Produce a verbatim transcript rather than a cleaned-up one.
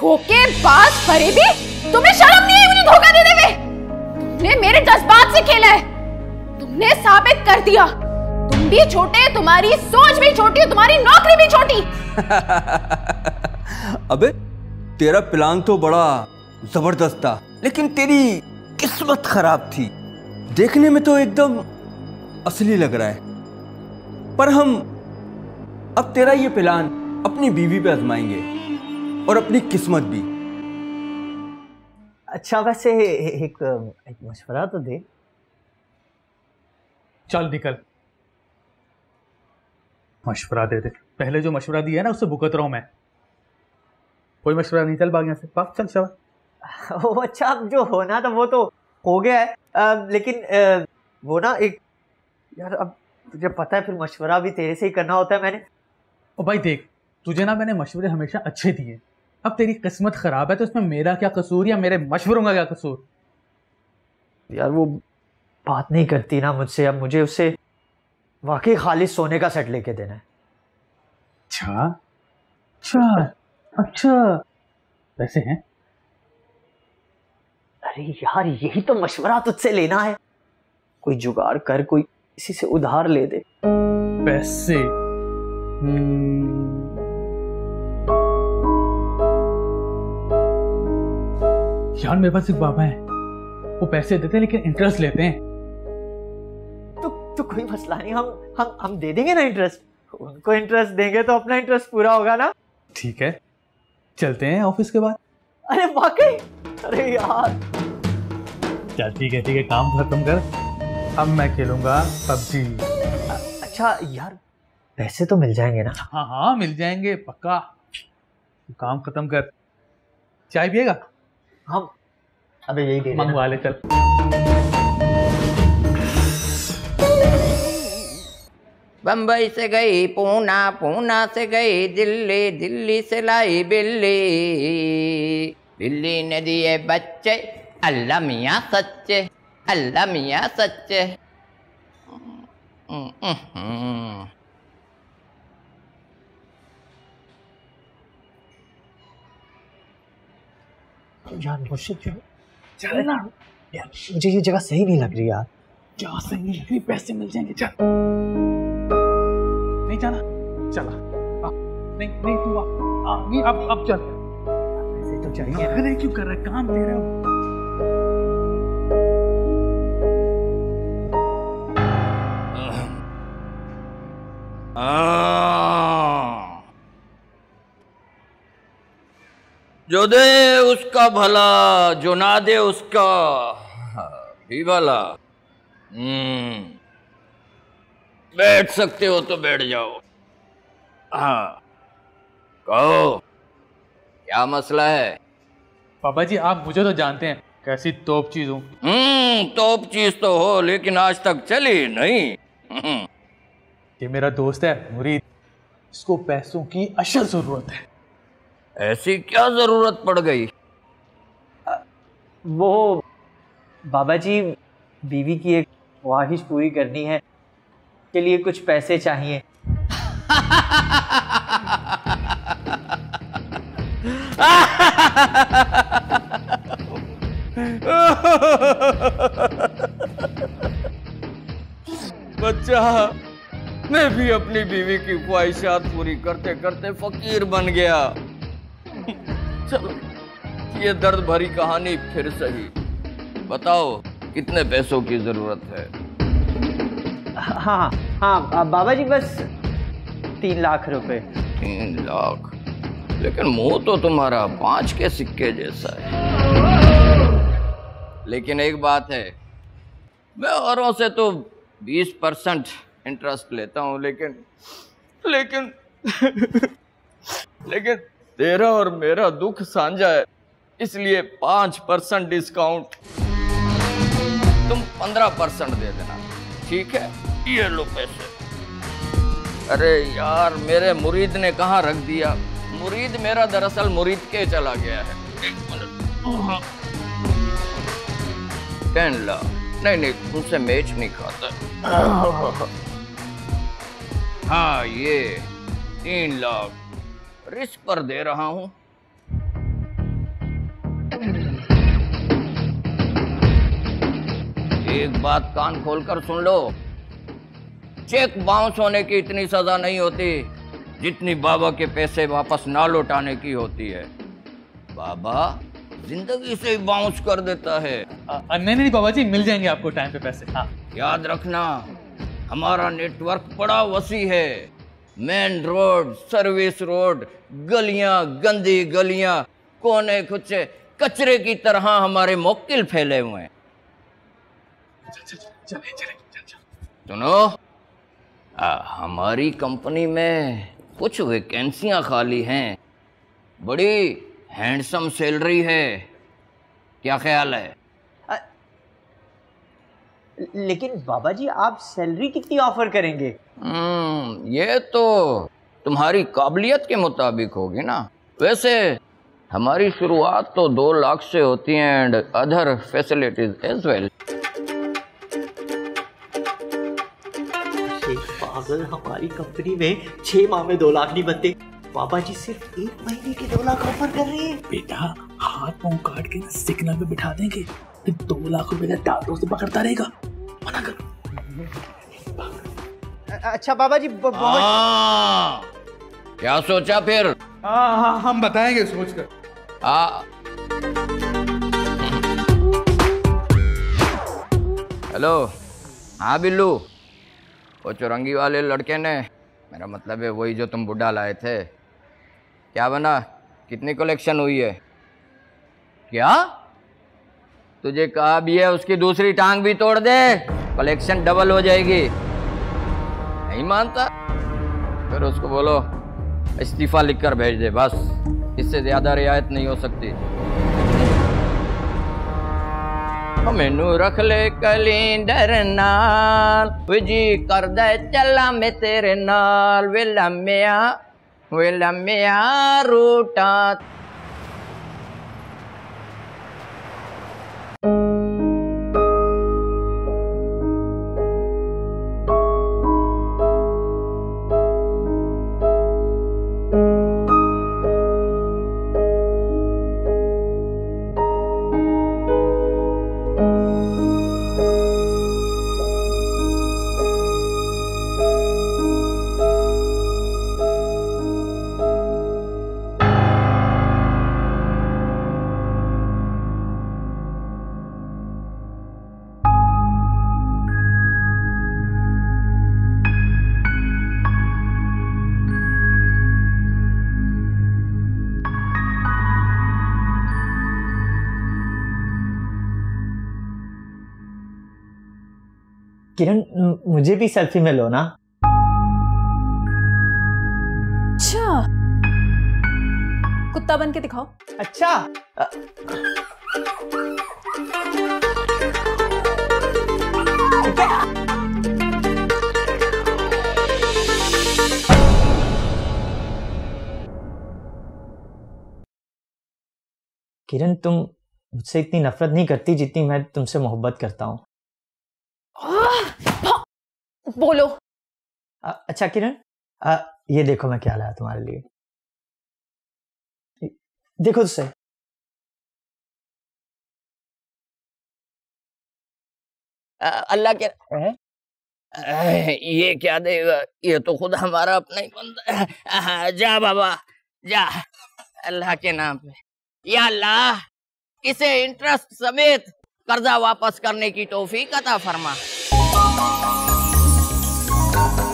धोखेबाज फरेबी, तुम्हें शर्म नहीं आई मुझे धोखा देने में? तुमने मेरे जज्बात से खेला है, तुमने साबित कर दिया तुम भी छोटे, तुम्हारी सोच भी छोटी, तुम्हारी नौकरी भी छोटी। अबे तेरा प्लान तो बड़ा जबरदस्त था, लेकिन तेरी किस्मत खराब थी। देखने में तो एकदम असली लग रहा है, पर हम अब तेरा ये प्लान अपनी बीवी पे आजमाएंगे और अपनी किस्मत भी। अच्छा वैसे एक, एक मशवरा तो दे। चल निकल, मशवरा दे दे। पहले जो मशवरा दिया है ना उससे भुगत रहा हूं मैं। कोई मशवरा नहीं, चल भाग यहाँ से, भाग चल शाबाश। ओ अच्छा, अब जो होना था वो तो हो गया है, आ, लेकिन आ, वो ना एक यार, अब तुझे पता है फिर मशवरा भी तेरे से ही करना होता है। मैंने ओ भाई देख, तुझे ना मैंने मशवरे हमेशा अच्छे दिए, अब तेरी किस्मत खराब है तो इसमें मेरा क्या कसूर या मेरे मशवरों का क्या कसूर? यार वो बात नहीं करती ना मुझसे, अब मुझे उससे वाकई खाली सोने का सेट लेके देना है। अच्छा अच्छा अच्छा, वैसे हैं? अरे यार यही तो मशवरा तुझसे लेना है, कोई जुगाड़ कर, कोई किसी से उधार ले दे पैसे। यार मेरे पास एक बाबा है, वो पैसे देते हैं लेकिन इंटरेस्ट लेते हैं। तो तो कोई मसला नहीं, हम हम हम दे देंगे ना इंटरेस्ट। उनको इंटरेस्ट देंगे तो अपना इंटरेस्ट पूरा होगा ना। ठीक है, चलते हैं ऑफिस के बाद। अरे वाकई? अरे यार चल ठीक है ठीक है, काम खत्म कर, अब मैं खेलूंगा पबजी। अच्छा यार पैसे तो मिल जाएंगे ना? हाँ हाँ मिल जाएंगे पक्का, काम खत्म कर। चाय पिएगा? हम अबे यही दे मंगवा ले चल। बम्बई से गई पूना, पूना से गई दिल्ली, दिल्ली से लाई बिल्ली, बिल्ली ने दिए बच्चे, अल्लाह मियाँ सच्चे, अल्लाह मियाँ सच्चे। यार मुझे चल ना यार, मुझे ये जगह सही नहीं लग रही यार। क्या सही नहीं लग रही? पैसे मिल जाएंगे, चल। नहीं जाना? चला। आ, नहीं नहीं तू आ, आ, नहीं अब अब चल। पैसे तो चाहिए। अरे क्यों कर रहा है, काम दे रहा हूँ। जो दे उसका भला, जो ना दे उसका भी भला। हम्म, बैठ सकते हो तो बैठ जाओ। हाँ कहो, क्या मसला है? पापा जी आप मुझे तो जानते हैं कैसी तोप चीज हूँ। हम्म, तोप चीज तो हो, लेकिन आज तक चली नहीं। ये मेरा दोस्त है मुरीद, इसको पैसों की अशद जरूरत है। ऐसी क्या जरूरत पड़ गई? वो बाबा जी, बीवी की एक ख्वाहिश पूरी करनी है, के लिए कुछ पैसे चाहिए। बच्चा, मैं भी अपनी बीवी की ख्वाहिशात पूरी करते करते फकीर बन गया। चलो ये दर्द भरी कहानी फिर सही, बताओ कितने पैसों की जरूरत है? हाँ हाँ बाबा जी, बस तीन लाख रुपए। तीन लाख? लेकिन मुंह तो तुम्हारा पांच के सिक्के जैसा है। लेकिन एक बात है, मैं औरों से तो बीस परसेंट इंटरेस्ट लेता हूं, लेकिन लेकिन लेकिन तेरा और मेरा दुख साझा है, इसलिए पांच परसेंट डिस्काउंट। तुम पंद्रह परसेंट दे देना, ठीक है? ये लो पैसे। अरे यार, मेरे मुरीद ने कहाँ रख दिया? मुरीद मेरा दरअसल मुरीद के चला गया है। एक मिनट। टेन लाख? नहीं नहीं, तुमसे मैच नहीं खाता। हाँ, ये तीन लाख रिस्क पर दे रहा हूं। एक बात कान खोलकर सुन लो, चेक बाउंस होने की इतनी सजा नहीं होती जितनी बाबा के पैसे वापस ना लौटाने की होती है। बाबा जिंदगी से ही बाउंस कर देता है। आ, नहीं नहीं बाबा जी, मिल जाएंगे आपको टाइम पे पैसे। हाँ याद रखना, हमारा नेटवर्क बड़ा वसी है। मेन रोड, सर्विस रोड, गलियां, गंदी गलियां, कोने कुचे कचरे की तरह हमारे मोक्किल फैले हुए हैं। चले चले सुनो, आ, हमारी कंपनी में कुछ वैकेंसियां खाली हैं, बड़ी हैंडसम सैलरी है, क्या ख्याल है? अ, लेकिन बाबा जी आप सैलरी कितनी ऑफर करेंगे? हम्म ये तो तुम्हारी काबिलियत के मुताबिक होगी ना। वैसे हमारी शुरुआत तो दो लाख से होती है and other facilities as well. पागल, हमारी कंपनी में छह माह में दो लाख नहीं बनते, बाबा जी सिर्फ एक महीने के दो लाख ऑफर कर रहे हैं। बेटा हाथ पांव काट के ना सिग्नल पे बिठा देंगे, फिर दो लाख रुपए का डाक्टरों से पकड़ता रहेगा। मना कर। अच्छा बाबा जी, ब- हाँ, क्या सोचा फिर? हाँ हाँ हम बताएंगे सोच कर। हाँ हेलो, हाँ बिल्लू, वो चुरंगी वाले लड़के ने, मेरा मतलब है वही जो तुम बुड्ढा लाए थे, क्या बना? कितनी कलेक्शन हुई है? क्या तुझे कहा भी है उसकी दूसरी टांग भी तोड़ दे, कलेक्शन डबल हो जाएगी। नहीं मानता? फिर उसको बोलो इस्तीफा लिखकर भेज दे, बस इससे ज्यादा रियायत नहीं हो सकती। मैनू रख ले कैलेंडर नाल, विजी कर दे चला मैं तेरे नाल, वे लम्या वे लम्या रूटा। किरण, मुझे भी सेल्फी में लो ना। अच्छा, कुत्ता बन के दिखाओ। अच्छा अ- किरण, तुम मुझसे इतनी नफरत नहीं करती जितनी मैं तुमसे मोहब्बत करता हूँ। बोलो। अ- अच्छा किरण, अ, ये देखो मैं क्या लाया तुम्हारे लिए, देखो तो सही। अल्लाह के ये क्या देगा, ये तो खुद हमारा अपना ही बंदा है। जा बाबा जा, अल्लाह के नाम पे। या अल्लाह, इसे इंटरेस्ट समेत कर्जा वापस करने की तौफीक अता फरमा।